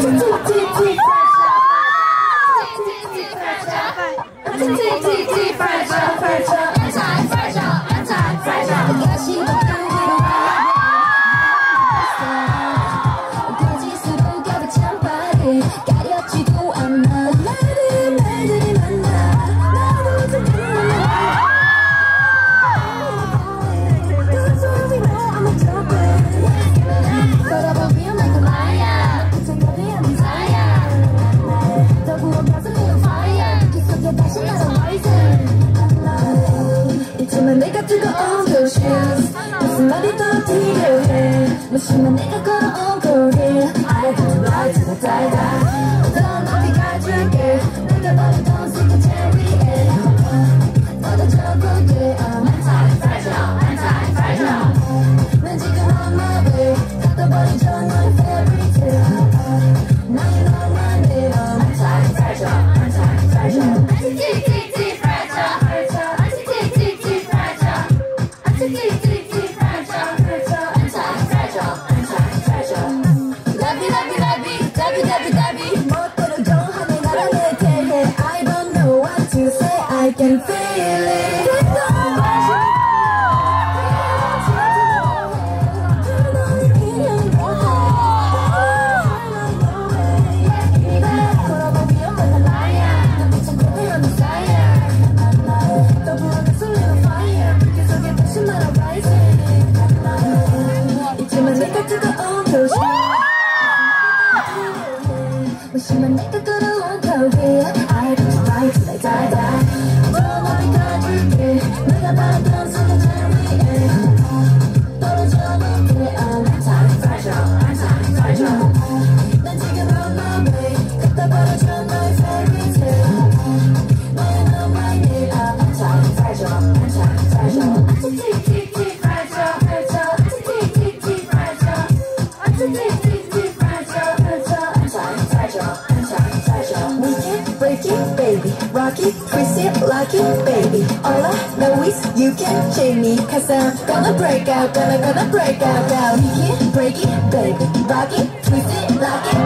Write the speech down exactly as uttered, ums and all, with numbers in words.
내가 뜨거운 those shoes 무슨 말이 더 필요해 무심한 내가 걸어온 거리 I don't lie to the die 더 높이 가줄게 내가 버리던 secret cherry에 너도 적을게 I'm anti-fragile anti-fragile 난 지금 on my way 걷어버리죠 너의 fairy tale 나의 너만 내 I'm anti-fragile anti-fragile I can feel it. 이쯤은 내가 뜨거운 도시 무심한 내가 끌어온 거기 I don't lie till I die die 더 높이 가줄게 내가 받았던 secret 위에 떨어져 볼게 I'm anti-fragile anti-fragile 난 지금 on my way 갖다 버려줘 너의 fairy tale 너의 너만 내 I'm anti-fragile anti-fragile anti-fragile fragile anti-fragile fragile anti-fragile fragile anti-fragile anti-fragile we can break it baby rock it twist it lock it baby all I know is you can shake me cause I'm gonna break out gonna gonna break out now we can break it baby rock it twist it lock it